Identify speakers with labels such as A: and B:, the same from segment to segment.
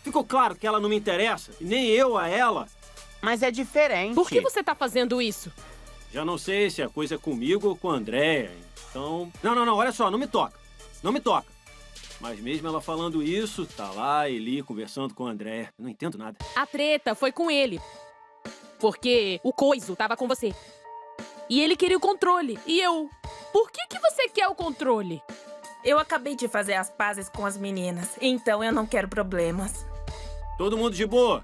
A: Ficou claro que ela não me interessa, e nem eu a ela.
B: Mas é diferente.
C: Por que você tá fazendo isso?
A: Já não sei se a coisa é comigo ou com a Andréia, então... Não, olha só, não me toca. Não me toca. Mas mesmo ela falando isso, tá lá Eli conversando com a Andréia. Eu não entendo nada.
C: A treta foi com ele. Porque o coiso tava com você. E ele queria o controle. E eu... Por que você quer o controle?
D: Eu acabei de fazer as pazes com as meninas, então eu não quero problemas.
A: Todo mundo de boa?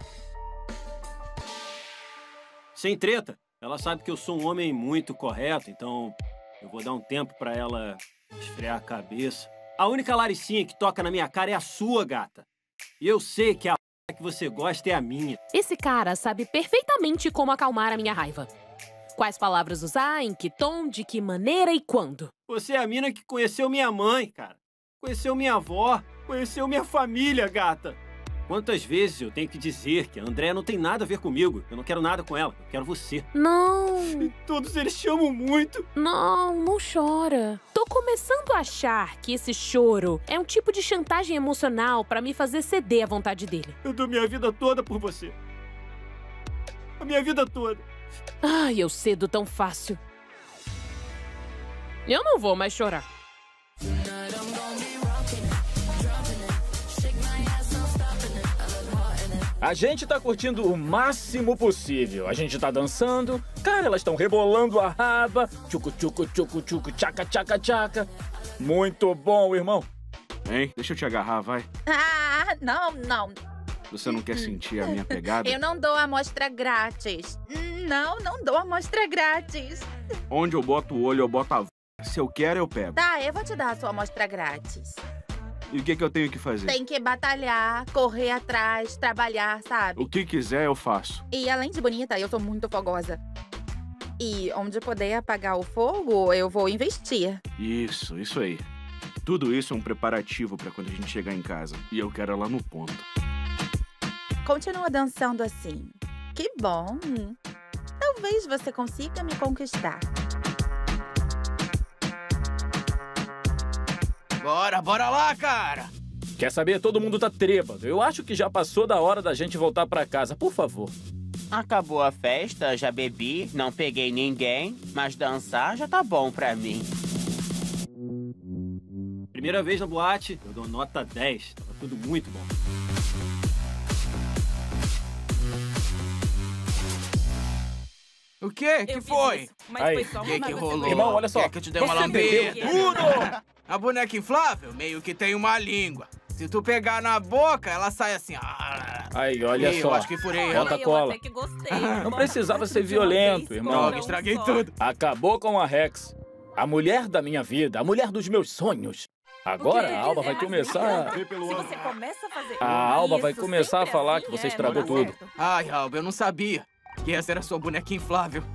A: Sem treta. Ela sabe que eu sou um homem muito correto, então eu vou dar um tempo pra ela esfriar a cabeça. A única laricinha que toca na minha cara é a sua, gata. E eu sei que a que você gosta é a minha.
C: Esse cara sabe perfeitamente como acalmar a minha raiva. Quais palavras usar, em que tom, de que maneira e quando.
A: Você é a mina que conheceu minha mãe, cara. Conheceu minha avó, conheceu minha família, gata. Quantas vezes eu tenho que dizer que a Andréia não tem nada a ver comigo? Eu não quero nada com ela, eu quero você.
C: Não.
A: E todos eles te amam muito.
C: Não chora. Tô começando a achar que esse choro é um tipo de chantagem emocional pra me fazer ceder à vontade dele.
A: Eu dou minha vida toda por você. A minha vida toda.
C: Ai, eu cedo tão fácil. Eu não vou mais chorar.
E: A gente tá curtindo o máximo possível. A gente tá dançando. Cara, elas estão rebolando a raba. Tchucu, tchucu, tchucu, tchucu, tchaca, tchaca, tchaca. Muito bom, irmão.
F: Hein? Deixa eu te agarrar, vai.
G: Ah, não.
F: Você não quer sentir a minha pegada?
G: Eu não dou amostra grátis. Não dou amostra grátis.
F: Onde eu boto o olho, eu boto a v... Se eu quero, eu pego.
G: Tá, eu vou te dar a sua amostra grátis.
F: E o que eu tenho que fazer?
G: Tem que batalhar, correr atrás, trabalhar, sabe?
F: O que quiser, eu faço.
G: E além de bonita, eu sou muito fogosa. E onde puder apagar o fogo, eu vou investir.
F: Isso aí. Tudo isso é um preparativo pra quando a gente chegar em casa. E eu quero ela no ponto.
G: Continua dançando assim. Que bom. Talvez você consiga me conquistar.
B: Bora lá, cara!
E: Quer saber? Todo mundo tá trêbado. Eu acho que já passou da hora da gente voltar pra casa. Por favor.
B: Acabou a festa, já bebi, não peguei ninguém, mas dançar já tá bom pra mim.
A: Primeira vez na boate, eu dou nota 10. Tava tudo muito bom.
B: O quê? Que foi?
D: Mas
E: Aí.
D: foi só uma
B: Que
D: vez.
B: rolou?
E: Irmão, olha só.
B: Quer que eu te dê uma
E: Você
B: lambida?
E: bebeu tudo!
H: A boneca inflável meio que tem uma língua. Se tu pegar na boca, ela sai assim.
E: Aí, olha
H: Ih,
E: só.
H: eu acho que furei ela.
E: Bota
D: Eu
E: cola.
D: até que gostei.
E: Não
D: Bora
E: precisava ser
D: de uma
E: violento,
D: vez,
E: irmão.
D: bora
H: Droga, estraguei
D: só.
H: tudo.
E: Acabou com a Rex. A mulher da minha vida, a mulher dos meus sonhos. Agora a Alba vai começar...
D: Se você começa a fazer
E: A Alba vai
D: isso
E: começar a
D: sempre
E: falar
D: assim,
E: que você
D: não
E: estragou
D: dá
E: tudo.
D: certo.
H: Ai, Alba, eu não sabia que essa era sua boneca inflável.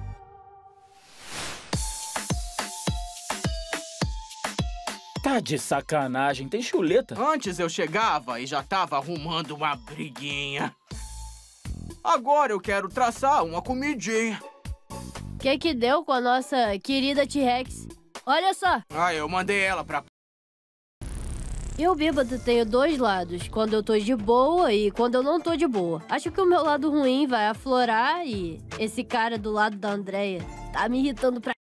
E: Tá de sacanagem, tem chuleta.
H: Antes eu chegava e já tava arrumando uma briguinha. Agora eu quero traçar uma comidinha.
I: O que deu com a nossa querida T-Rex? Olha só,
H: Ah, eu mandei ela pra...
I: eu bêbado tenho dois lados, quando eu tô de boa e quando eu não tô de boa. Acho que o meu lado ruim vai aflorar e esse cara do lado da Andréia tá me irritando pra...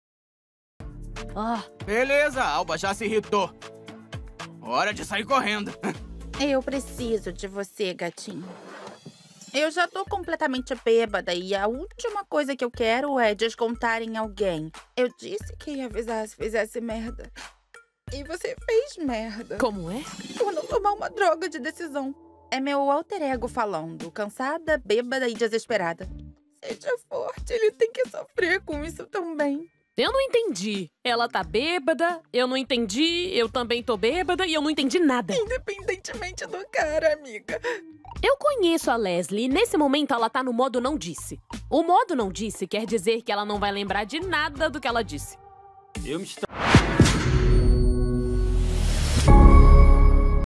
H: Beleza, a Alba já se irritou. Hora de sair correndo.
G: Eu preciso de você, gatinho. Eu já tô completamente bêbada e a última coisa que eu quero é descontar em alguém. Eu disse que ia avisar se fizesse merda. E você fez merda.
C: Como é?
G: Por não tomar uma droga de decisão. É meu alter ego falando, cansada, bêbada e desesperada. Seja forte, ele tem que sofrer com isso também.
C: Eu não entendi. Ela tá bêbada, eu não entendi, eu também tô bêbada e eu não entendi nada.
G: Independentemente do cara, amiga.
C: Eu conheço a Leslie e nesse momento ela tá no modo não disse. O modo não disse quer dizer que ela não vai lembrar de nada do que ela disse.
A: Eu me